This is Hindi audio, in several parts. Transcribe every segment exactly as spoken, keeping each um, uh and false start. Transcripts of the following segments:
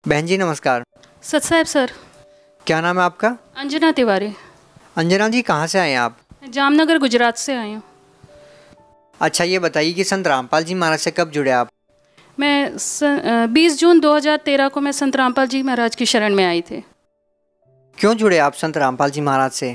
बहन जी नमस्कार। सत साहब सर। क्या नाम है आपका? अंजना तिवारी। अंजना जी कहाँ से आए हैं आप? जामनगर गुजरात से आई हूँ। अच्छा ये बताइए कि संत रामपाल जी महाराज से कब जुड़े आप? मैं बीस जून दो हज़ार तेरह को मैं संत रामपाल जी महाराज की शरण में आई थी। क्यों जुड़े आप संत रामपाल जी महाराज से?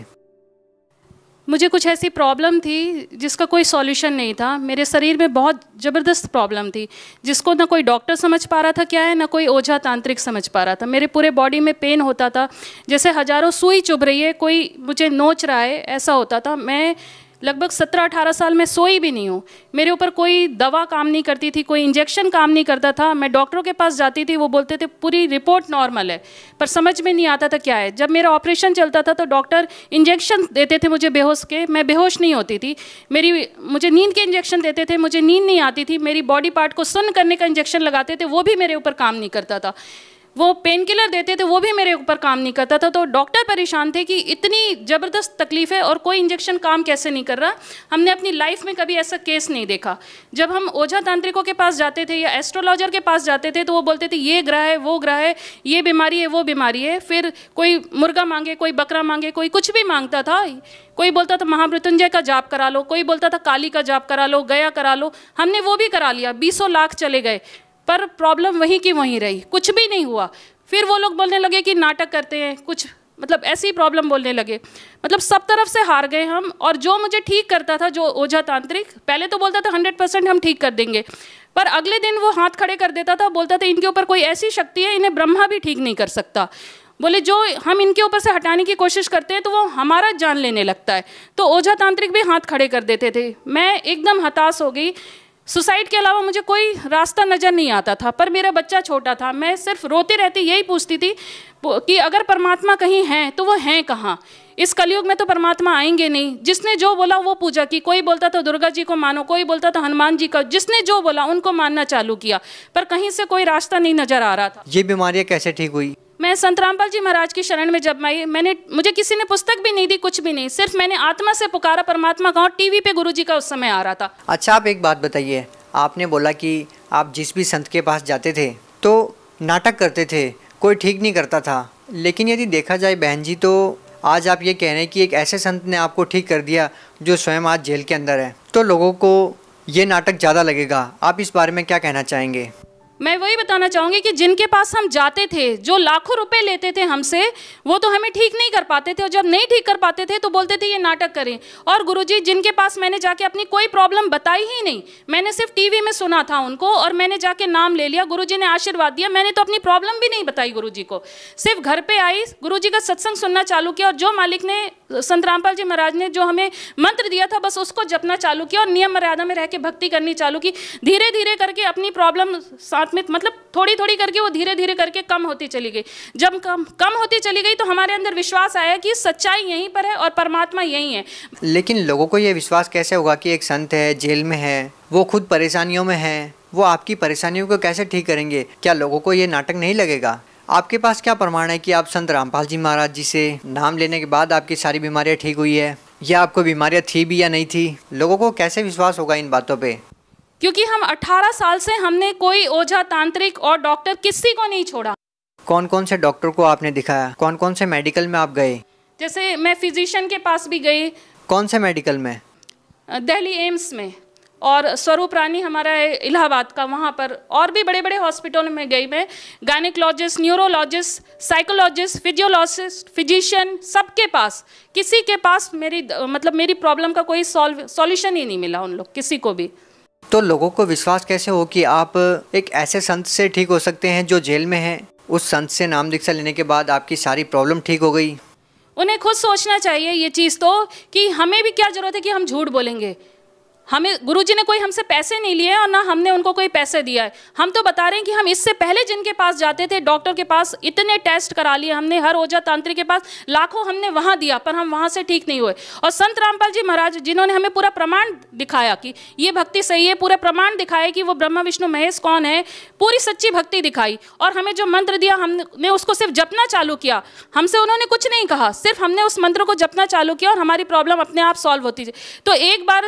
मुझे कुछ ऐसी प्रॉब्लम थी जिसका कोई सॉल्यूशन नहीं था। मेरे शरीर में बहुत ज़बरदस्त प्रॉब्लम थी जिसको ना कोई डॉक्टर समझ पा रहा था क्या है, ना कोई ओझा तांत्रिक समझ पा रहा था। मेरे पूरे बॉडी में पेन होता था, जैसे हज़ारों सुई चुभ रही है, कोई मुझे नोच रहा है, ऐसा होता था। मैं लगभग सत्रह अठारह साल में सोई भी नहीं हूँ। मेरे ऊपर कोई दवा काम नहीं करती थी, कोई इंजेक्शन काम नहीं करता था। मैं डॉक्टरों के पास जाती थी, वो बोलते थे पूरी रिपोर्ट नॉर्मल है, पर समझ में नहीं आता था क्या है। जब मेरा ऑपरेशन चलता था तो डॉक्टर इंजेक्शन देते थे मुझे बेहोश के, मैं बेहोश नहीं होती थी। मेरी मुझे नींद के इंजेक्शन देते थे, मुझे नींद नहीं आती थी। मेरी बॉडी पार्ट को सुन्न करने का इंजेक्शन लगाते थे, वो भी मेरे ऊपर काम नहीं करता था। वो पेन किलर देते थे, वो भी मेरे ऊपर काम नहीं करता था। तो डॉक्टर परेशान थे कि इतनी ज़बरदस्त तकलीफ है और कोई इंजेक्शन काम कैसे नहीं कर रहा। हमने अपनी लाइफ में कभी ऐसा केस नहीं देखा। जब हम ओझा तांत्रिकों के पास जाते थे या एस्ट्रोलॉजर के पास जाते थे तो वो बोलते थे ये ग्रह है, वो ग्रह है, ये बीमारी है, वो बीमारी है। फिर कोई मुर्गा मांगे, कोई बकरा मांगे, कोई कुछ भी मांगता था। कोई बोलता था महामृत्युंजय का जाप करा लो, कोई बोलता था काली का जाप करा लो, गया करा लो। हमने वो भी करा लिया, बीसों लाख चले गए, पर प्रॉब्लम वहीं की वहीं रही, कुछ भी नहीं हुआ। फिर वो लोग बोलने लगे कि नाटक करते हैं कुछ, मतलब ऐसी प्रॉब्लम बोलने लगे। मतलब सब तरफ से हार गए हम। और जो मुझे ठीक करता था, जो ओझा तांत्रिक, पहले तो बोलता था हंड्रेड परसेंट हम ठीक कर देंगे, पर अगले दिन वो हाथ खड़े कर देता था, बोलता था इनके ऊपर कोई ऐसी शक्ति है, इन्हें ब्रह्मा भी ठीक नहीं कर सकता। बोले जो हम इनके ऊपर से हटाने की कोशिश करते हैं तो वो हमारा जान लेने लगता है। तो ओझा तांत्रिक भी हाथ खड़े कर देते थे। मैं एकदम हताश हो गई। सुसाइड के अलावा मुझे कोई रास्ता नज़र नहीं आता था, पर मेरा बच्चा छोटा था। मैं सिर्फ रोती रहती, यही पूछती थी कि अगर परमात्मा कहीं हैं तो वो हैं कहाँ? इस कलयुग में तो परमात्मा आएंगे नहीं। जिसने जो बोला वो पूजा की। कोई बोलता था दुर्गा जी को मानो, कोई बोलता था हनुमान जी का। जिसने जो बोला उनको मानना चालू किया, पर कहीं से कोई रास्ता नहीं नज़र आ रहा था। ये बीमारियाँ कैसे ठीक हुई? मैं संत रामपाल जी महाराज की शरण में जब आई, मैंने मुझे किसी ने पुस्तक भी नहीं दी, कुछ भी नहीं, सिर्फ मैंने आत्मा से पुकारा परमात्मा का। टीवी पे गुरुजी का उस समय आ रहा था। अच्छा आप एक बात बताइए, आपने बोला कि आप जिस भी संत के पास जाते थे तो नाटक करते थे, कोई ठीक नहीं करता था। लेकिन यदि देखा जाए बहन जी, तो आज आप ये कह रहे हैं कि एक ऐसे संत ने आपको ठीक कर दिया जो स्वयं आज जेल के अंदर है, तो लोगों को ये नाटक ज़्यादा लगेगा। आप इस बारे में क्या कहना चाहेंगे? मैं वही बताना चाहूँगी कि जिनके पास हम जाते थे, जो लाखों रुपए लेते थे हमसे, वो तो हमें ठीक नहीं कर पाते थे। और जब नहीं ठीक कर पाते थे तो बोलते थे ये नाटक करें। और गुरुजी जिनके पास मैंने जाके अपनी कोई प्रॉब्लम बताई ही नहीं, मैंने सिर्फ टीवी में सुना था उनको और मैंने जाके नाम ले लिया, गुरुजी ने आशीर्वाद दिया। मैंने तो अपनी प्रॉब्लम भी नहीं बताई गुरुजी को, सिर्फ घर पर आई, गुरुजी का सत्संग सुनना चालू किया। और जो मालिक ने, संत रामपाल जी महाराज ने जो हमें मंत्र दिया था, बस उसको जपना चालू किया और नियम मर्यादा में रह के भक्ति करनी चालू की। धीरे धीरे करके अपनी प्रॉब्लम में, मतलब थोड़ी थोड़ी करके वो धीरे धीरे करके कम होती चली गई। जब कम कम होती चली गई तो हमारे अंदर विश्वास आया कि सच्चाई यहीं पर है और परमात्मा यहीं है। लेकिन लोगों को ये विश्वास कैसे होगा कि एक संत है, जेल में है, वो खुद परेशानियों में है, वो आपकी परेशानियों को कैसे ठीक करेंगे? क्या लोगों को ये नाटक नहीं लगेगा? आपके पास क्या प्रमाण है कि आप संत रामपाल जी महाराज जी से नाम लेने के बाद आपकी सारी बीमारियाँ ठीक हुई है, या आपको बीमारियाँ थी भी या नहीं थी? लोगों को कैसे विश्वास होगा इन बातों पे? क्योंकि हम अठारह साल से हमने कोई ओझा तांत्रिक और डॉक्टर किसी को नहीं छोड़ा। कौन कौन से डॉक्टर को आपने दिखाया? कौन कौन से मेडिकल में आप गए? जैसे मैं फिजिशियन के पास भी गई। कौन से मेडिकल में? दिल्ली एम्स में, और स्वरूप रानी हमारा है इलाहाबाद का, वहाँ पर। और भी बड़े बड़े हॉस्पिटलों में गई मैं। Gynaecologist, neurologist, psychologist, physiologist, physician, सबके पास, किसी के पास मेरी मतलब मेरी प्रॉब्लम का कोई सॉल्व सॉल्यूशन ही नहीं मिला उन लोग किसी को भी। तो लोगों को विश्वास कैसे हो कि आप एक ऐसे संत से ठीक हो सकते हैं जो जेल में है? उस संत से नाम दीक्षा लेने के बाद आपकी सारी प्रॉब्लम ठीक हो गई। उन्हें खुद सोचना चाहिए ये चीज़ तो, कि हमें भी क्या ज़रूरत है कि हम झूठ बोलेंगे। हमें गुरुजी ने कोई हमसे पैसे नहीं लिए और ना हमने उनको कोई पैसे दिया है। हम तो बता रहे हैं कि हम इससे पहले जिनके पास जाते थे, डॉक्टर के पास, इतने टेस्ट करा लिए हमने, हर ओझा तांत्रिक के पास लाखों हमने वहाँ दिया, पर हम वहाँ से ठीक नहीं हुए। और संत रामपाल जी महाराज जिन्होंने हमें पूरा प्रमाण दिखाया कि ये भक्ति सही है, पूरे प्रमाण दिखाए कि वो ब्रह्मा विष्णु महेश कौन है, पूरी सच्ची भक्ति दिखाई। और हमें जो मंत्र दिया हमने उसको सिर्फ जपना चालू किया। हमसे उन्होंने कुछ नहीं कहा, सिर्फ हमने उस मंत्र को जपना चालू किया और हमारी प्रॉब्लम अपने आप सॉल्व होती। तो एक बार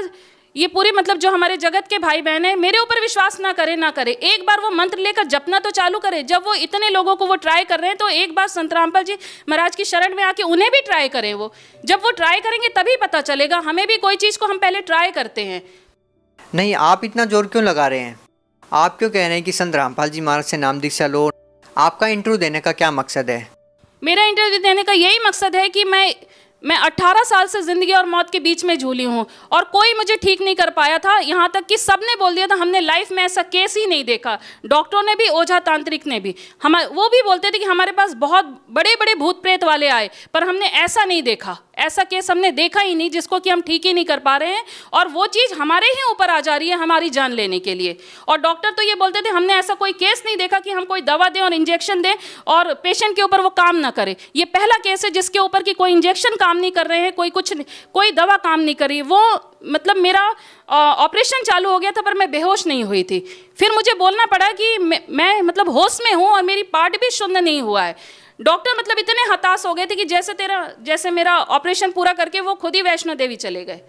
ये पूरी मतलब जो हमारे जगत के भाई बहन हैं मेरे ऊपर विश्वास ना करे ना करे, एक बार वो मंत्र लेकर जपना तो चालू करे। जब वो इतने लोगों को वो ट्राई कर रहे हैं तो एक बार संत रामपाल जी महाराज की शरण में आके उन्हें भी ट्राई करें। वो जब वो ट्राई करेंगे तभी पता चलेगा। हमें भी कोई चीज़ को हम पहले ट्राई करते हैं। नहीं, आप इतना जोर क्यों लगा रहे हैं? आप क्यों कह रहे हैं कि संत रामपाल जी महाराज से नाम दीक्षा लो? आपका इंटरव्यू देने का क्या मकसद है? मेरा इंटरव्यू देने का यही मकसद है कि मैं मैं अठारह साल से ज़िंदगी और मौत के बीच में झूली हूँ और कोई मुझे ठीक नहीं कर पाया था। यहाँ तक कि सबने बोल दिया था, हमने लाइफ में ऐसा केस ही नहीं देखा। डॉक्टरों ने भी, ओझा तांत्रिक ने भी, हम वो भी बोलते थे कि हमारे पास बहुत बड़े बड़े भूत प्रेत वाले आए, पर हमने ऐसा नहीं देखा, ऐसा केस हमने देखा ही नहीं जिसको कि हम ठीक ही नहीं कर पा रहे हैं। और वो चीज़ हमारे ही ऊपर आ जा रही है हमारी जान लेने के लिए। और डॉक्टर तो ये बोलते थे हमने ऐसा कोई केस नहीं देखा कि हम कोई दवा दें और इंजेक्शन दें और पेशेंट के ऊपर वो काम ना करे। ये पहला केस है जिसके ऊपर कि कोई इंजेक्शन काम नहीं कर रहे हैं, कोई कुछ नहीं, कोई दवा काम नहीं करी। वो मतलब मेरा ऑपरेशन चालू हो गया था पर मैं बेहोश नहीं हुई थी। फिर मुझे बोलना पड़ा कि मैं, मैं मतलब होश में हूँ और मेरी पार्ट भी शुद्ध नहीं हुआ है। डॉक्टर मतलब इतने हताश हो गए थे कि जैसे तेरा जैसे मेरा ऑपरेशन पूरा करके वो खुद ही वैष्णो देवी चले गए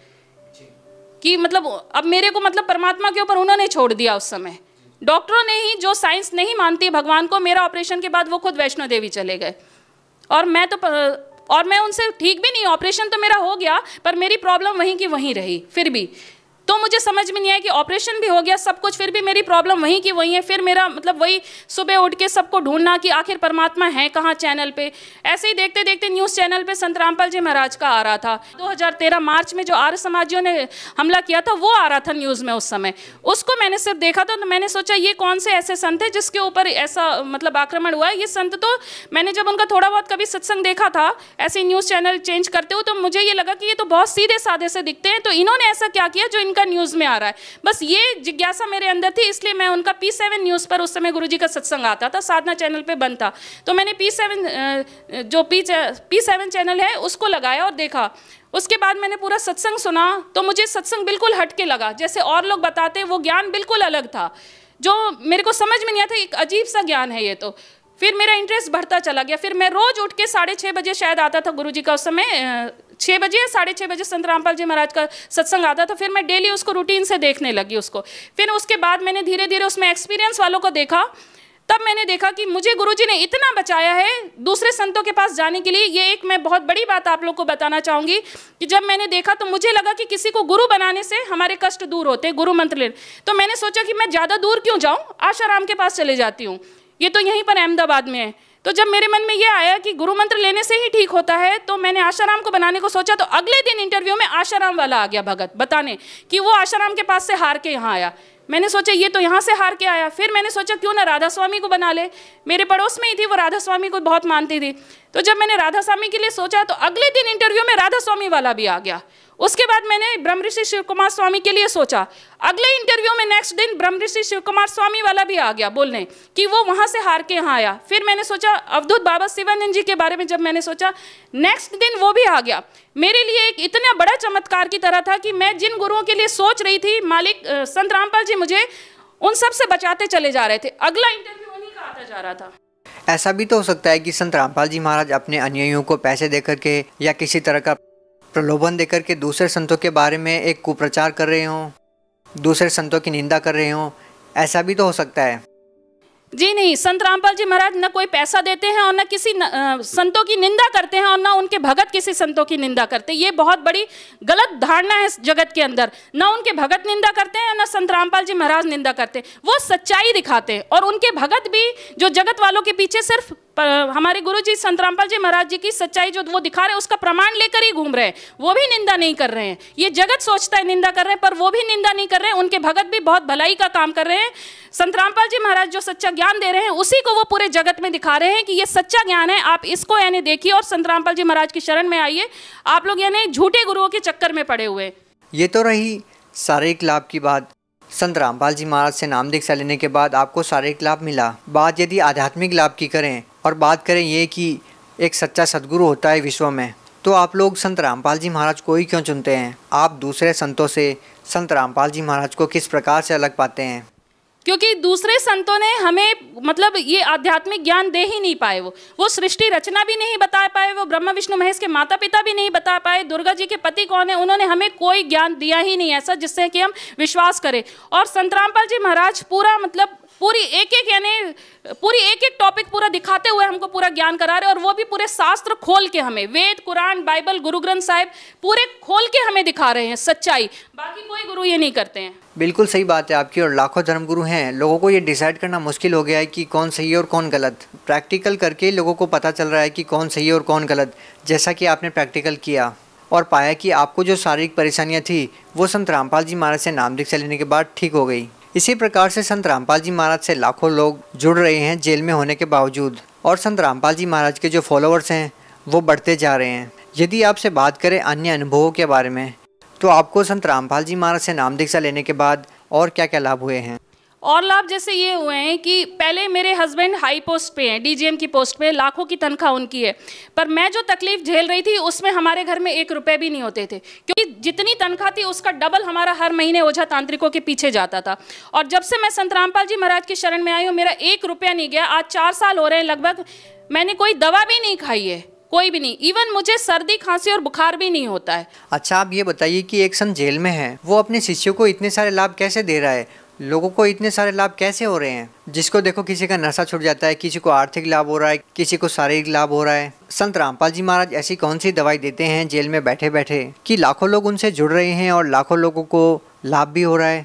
कि मतलब अब मेरे को मतलब परमात्मा के ऊपर उन्होंने छोड़ दिया। उस समय डॉक्टरों ने ही, जो साइंस नहीं मानती है भगवान को, मेरा ऑपरेशन के बाद वो खुद वैष्णो देवी चले गए। और मैं तो और मैं उनसे ठीक भी नहीं, ऑपरेशन तो मेरा हो गया पर मेरी प्रॉब्लम वहीं की वहीं रही। फिर भी तो मुझे समझ में नहीं आया कि ऑपरेशन भी हो गया सब कुछ, फिर भी मेरी प्रॉब्लम वहीं की वहीं है। फिर मेरा मतलब वही सुबह उठ के सबको ढूंढना कि आखिर परमात्मा है कहाँ चैनल पे। ऐसे ही देखते देखते न्यूज़ चैनल पे संत रामपाल जी महाराज का आ रहा था। दो हज़ार तेरह मार्च में जो आर्य समाजियों ने हमला किया था वो आ रहा था न्यूज़ में उस समय। उसको मैंने सिर्फ देखा था तो मैंने सोचा ये कौन से ऐसे संत है जिसके ऊपर ऐसा मतलब आक्रमण हुआ है। ये संत तो मैंने जब उनका थोड़ा बहुत कभी सत्संग देखा था ऐसे न्यूज़ चैनल चेंज करते हो तो मुझे ये लगा कि ये तो बहुत सीधे साधे से दिखते हैं, तो इन्होंने ऐसा क्या किया जो इनका न्यूज़ में आ रहा है। बस ये जिज्ञासा मेरे अंदर थी, इसलिए मैं उनका पी सेवन न्यूज़ पर उस समय गुरुजी का सत्संग आता था, साधना चैनल पे बंद था, तो मैंने पी सेवन जो पी पी सेवन चैनल है उसको लगाया और देखा। उसके बाद मैंने पूरा सत्संग सुना तो मुझे सत्संग बिल्कुल हटके लगा। जैसे और लोग बताते हैं वो ज्ञान बिल्कुल अलग था जो मेरे को समझ में नहीं आता। एक अजीब सा ज्ञान है ये तो। फिर मेरा इंटरेस्ट बढ़ता चला गया। फिर मैं रोज़ उठ के साढ़े छः बजे शायद आता था गुरुजी का, उस समय छः बजे या साढ़े छः बजे संत रामपाल जी महाराज का सत्संग आता था। फिर मैं डेली उसको रूटीन से देखने लगी उसको। फिर उसके बाद मैंने धीरे धीरे उसमें एक्सपीरियंस वालों को देखा। तब मैंने देखा कि मुझे गुरुजी ने इतना बचाया है दूसरे संतों के पास जाने के लिए। ये एक मैं बहुत बड़ी बात आप लोग को बताना चाहूँगी कि जब मैंने देखा तो मुझे लगा कि किसी को गुरु बनाने से हमारे कष्ट दूर होते, गुरु मंत्र ले। तो मैंने सोचा कि मैं ज़्यादा दूर क्यों जाऊँ, आशाराम के पास चले जाती हूँ, ये तो यहीं पर अहमदाबाद में है। तो जब मेरे मन में ये आया कि गुरु मंत्र लेने से ही ठीक होता है तो मैंने आशाराम को बनाने को सोचा। तो अगले दिन इंटरव्यू में आशाराम वाला आ गया भगत बताने कि वो आशाराम के पास से हार के यहाँ आया। मैंने सोचा ये तो यहाँ से हार के आया। फिर मैंने सोचा क्यों ना राधा स्वामी को बना ले, मेरे पड़ोस में ही थी वो, राधा स्वामी को बहुत मानती थी। तो जब मैंने राधा स्वामी के लिए सोचा तो अगले दिन इंटरव्यू में राधा स्वामी वाला भी आ गया। उसके बाद मैंने ब्रह्म ऋषि शिव कुमार स्वामी के लिए सोचा। अगले इंटरव्यू में नेक्स्ट दिन ब्रह्म ऋषि शिव कुमार स्वामी वाला भी आ गया बोलने कि वो वहाँ से हार के यहाँ आया। फिर मैंने सोचा अवधूत बाबा शिवानंद जी के बारे में जब मैंने सोचा नेक्स्ट दिन वो भी आ गया। मेरे लिए एक इतना बड़ा चमत्कार की तरह था कि मैं जिन गुरुओं के लिए सोच रही थी मालिक संत रामपाल जी मुझे उन सब से बचाते चले जा रहे थे। अगला इंटरव्यू उन्हीं का आता जा रहा था। ऐसा भी तो हो सकता है कि संत रामपाल जी महाराज अपने अनुयायियों को पैसे देकर के या किसी तरह का प्रलोभन देकर के दूसरे संतों के बारे में एक कुप्रचार कर रहे हों, दूसरे संतों की निंदा कर रहे हों। ऐसा भी तो हो सकता है। जी नहीं, संत रामपाल जी महाराज न कोई पैसा देते हैं और न किसी न, आ, संतों की निंदा करते हैं और न उनके भगत किसी संतों की निंदा करते। ये बहुत बड़ी गलत धारणा है इस जगत के अंदर। न उनके भगत निंदा करते हैं न संत रामपाल जी महाराज निंदा करते हैं। वो सच्चाई दिखाते हैं और उनके भगत भी जो जगत वालों के पीछे सिर्फ हमारे गुरु जी संत रामपाल जी महाराज जी की सच्चाई जो वो दिखा रहे हैं उसका प्रमाण लेकर ही घूम रहे हैं। वो भी निंदा नहीं कर रहे हैं। ये जगत सोचता है निंदा कर रहे हैं पर वो भी निंदा नहीं कर रहे हैं। उनके भगत भी बहुत भलाई का काम कर रहे हैं। संत रामपाल जी महाराज जो सच्चा ज्ञान दे रहे हैं उसी को वो पूरे जगत में दिखा रहे हैं कि ये सच्चा ज्ञान है, आप इसको यानी देखिए और संत रामपाल जी महाराज की शरण में आइए। आप लोग यानी झूठे गुरुओं के चक्कर में पड़े हुए। ये तो रही शारीरिक लाभ की बात। संत रामपाल जी महाराज से नाम दीक्षा लेने के बाद आपको शारीरिक लाभ मिला। बात यदि आध्यात्मिक लाभ की करें और बात करें ये कि एक सच्चा सद्गुरु होता है विश्व में, तो आप लोग संत रामपाल जी महाराज को ही क्यों चुनते हैं? आप दूसरे संतों से संत रामपाल जी महाराज को किस प्रकार से अलग पाते हैं? क्योंकि दूसरे संतों ने हमें मतलब ये आध्यात्मिक ज्ञान दे ही नहीं पाए। वो वो सृष्टि रचना भी नहीं बता पाए, वो ब्रह्मा विष्णु महेश के माता पिता भी नहीं बता पाए, दुर्गा जी के पति कौन है, उन्होंने हमें कोई ज्ञान दिया ही नहीं ऐसा जिससे कि हम विश्वास करें। और संत रामपाल जी महाराज पूरा मतलब पूरी एक एक यानी पूरी एक एक टॉपिक पूरा दिखाते हुए हमको पूरा ज्ञान करा रहे, और वो भी पूरे शास्त्र खोल के हमें, वेद कुरान बाइबल गुरु ग्रंथ साहिब पूरे खोल के हमें दिखा रहे हैं सच्चाई। बाकी कोई गुरु ये नहीं करते हैं। बिल्कुल सही बात है आपकी। और लाखों धर्मगुरु हैं, लोगों को ये डिसाइड करना मुश्किल हो गया है कि कौन सही है और कौन गलत। प्रैक्टिकल करके लोगों को पता चल रहा है कि कौन सही है और कौन गलत। जैसा कि आपने प्रैक्टिकल किया और पाया कि आपको जो शारीरिक परेशानियाँ थी वो संत रामपाल जी महाराज से नाम दीक्षा लेने के बाद ठीक हो गई। इसी प्रकार से संत रामपाल जी महाराज से लाखों लोग जुड़ रहे हैं जेल में होने के बावजूद, और संत रामपाल जी महाराज के जो फॉलोअर्स हैं वो बढ़ते जा रहे हैं। यदि आपसे बात करें अन्य अनुभवों के बारे में, तो आपको संत रामपाल जी महाराज से नाम दीक्षा लेने के बाद और क्या क्या लाभ हुए हैं? और लाभ जैसे ये हुए हैं कि पहले मेरे हस्बैंड हाई पोस्ट पे हैं, डीजीएम की पोस्ट पे, लाखों की तनख्वाह उनकी है, पर मैं जो तकलीफ झेल रही थी उसमें हमारे घर में एक रुपए भी नहीं होते थे, क्योंकि जितनी तनख्वाह थी उसका डबल हमारा हर महीने ओझा तांत्रिकों के पीछे जाता था। और जब से मैं संत रामपाल जी महाराज की शरण में आई हूँ, मेरा एक रुपया नहीं गया। आज चार साल हो रहे हैं लगभग, मैंने कोई दवा भी नहीं खाई है, कोई भी नहीं। इवन मुझे सर्दी खांसी और बुखार भी नहीं होता है। अच्छा, आप ये बताइए कि एक संत जेल में है, वो अपने शिष्यों को इतने सारे लाभ कैसे दे रहा है? लोगों को इतने सारे लाभ कैसे हो रहे हैं? जिसको देखो किसी का नशा छूट जाता है, किसी को आर्थिक लाभ हो रहा है, किसी को शारीरिक लाभ हो रहा है। संत रामपाल जी महाराज ऐसी कौन सी दवाई देते हैं जेल में बैठे बैठे कि लाखों लोग उनसे जुड़ रहे हैं और लाखों लोगों को लाभ भी हो रहा है?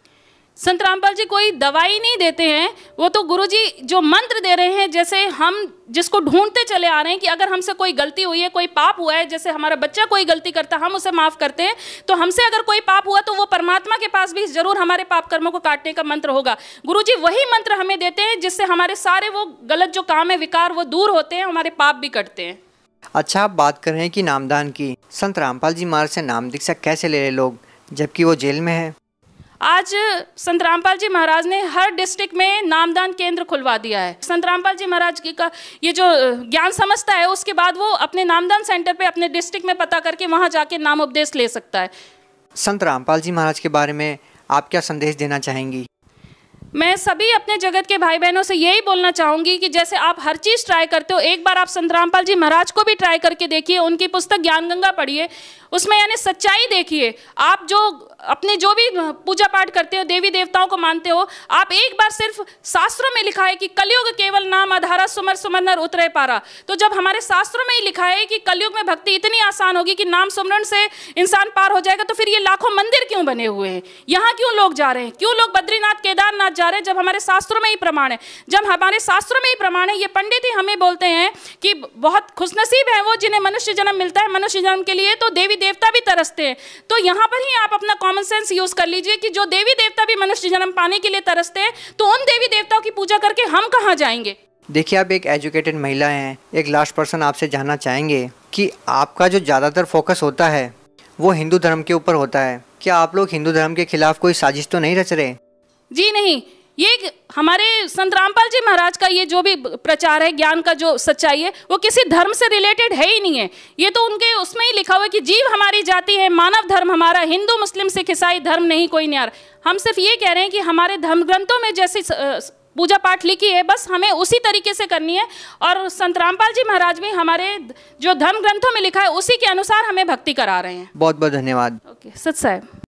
संत रामपाल जी कोई दवाई नहीं देते हैं, वो तो गुरुजी जो मंत्र दे रहे हैं, जैसे हम जिसको ढूंढते चले आ रहे हैं कि अगर हमसे कोई गलती हुई है, कोई पाप हुआ है, जैसे हमारा बच्चा कोई गलती करता है हम उसे माफ़ करते हैं, तो हमसे अगर कोई पाप हुआ तो वो परमात्मा के पास भी जरूर हमारे पाप कर्मों को काटने का मंत्र होगा। गुरुजी वही मंत्र हमें देते हैं जिससे हमारे सारे वो गलत जो काम है, विकार, वो दूर होते हैं, हमारे पाप भी कटते हैं। अच्छा, आप बात कर रहे हैं कि नामदान की। संत रामपाल जी महाराज से नाम दीक्षा कैसे ले रहे लोग जबकि वो जेल में है? आज संत रामपाल जी महाराज ने हर डिस्ट्रिक्ट में नामदान केंद्र खुलवा दिया है। संत रामपाल जी महाराज की का ये जो ज्ञान समझता है, उसके बाद वो अपने नामदान सेंटर पे अपने डिस्ट्रिक्ट में पता करके वहाँ जाके नाम उपदेश ले सकता है। संत रामपाल जी महाराज के बारे में आप क्या संदेश देना चाहेंगी? मैं सभी अपने जगत के भाई बहनों से यही बोलना चाहूँगी कि जैसे आप हर चीज़ ट्राई करते हो, एक बार आप संत रामपाल जी महाराज को भी ट्राई करके देखिए। उनकी पुस्तक ज्ञान गंगा पढ़िए, उसमें यानी सच्चाई देखिए। आप जो अपने जो भी पूजा पाठ करते हो, देवी देवताओं को मानते हो, आप एक बार सिर्फ शास्त्रों में लिखा है कि कलयुग केवल नाम आधारा, सुमर सुमर नर उतरे पारा। तो जब हमारे शास्त्रों में ही लिखा है कि कलयुग में भक्ति इतनी आसान होगी कि नाम सुमरण से इंसान पार हो जाएगा, तो फिर ये लाखों मंदिर क्यों बने हुए हैं? यहाँ क्यों लोग जा रहे हैं? क्यों लोग बद्रीनाथ केदारनाथ जा रहे हैं जब हमारे शास्त्रों में ही प्रमाण है? जब हमारे शास्त्रों में ही प्रमाण है, ये पंडित ही हमें बोलते हैं कि बहुत खुशनसीब है वो जिन्हें मनुष्य जन्म मिलता है। मनुष्य जन्म के लिए तो देवी देवता भी तरसते हैं। तो यहाँ पर ही आप अपना कॉमन सेंस यूज कर लीजिए कि जो देवी देवता भी मनुष्य जन्म पाने के लिए तरसते हैं, तो उन देवी देवताओं की पूजा करके हम कहाँ जाएंगे? देखिए, आप एक एजुकेटेड महिला हैं। एक लास्ट पर्सन आपसे जानना चाहेंगे कि आपका जो ज़्यादातर फोकस होता है वो हिंदू धर्म के ऊपर होता है। क्या आप लोग हिंदू धर्म के खिलाफ कोई साजिश तो नहीं रच रहे? जी नहीं, ये हमारे संत रामपाल जी महाराज का ये जो भी प्रचार है, ज्ञान का जो सच्चाई है, वो किसी धर्म से रिलेटेड है ही नहीं है। ये तो उनके उसमें ही लिखा हुआ है कि जीव हमारी जाति है, मानव धर्म हमारा, हिंदू मुस्लिम सिख ईसाई धर्म नहीं कोई न्यार। हम सिर्फ ये कह रहे हैं कि हमारे धर्म ग्रंथों में जैसी पूजा पाठ लिखी है, बस हमें उसी तरीके से करनी है। और संत रामपाल जी महाराज भी हमारे जो धर्म ग्रंथों में लिखा है उसी के अनुसार हमें भक्ति करा रहे हैं। बहुत बहुत धन्यवाद। ओके, सत साहब।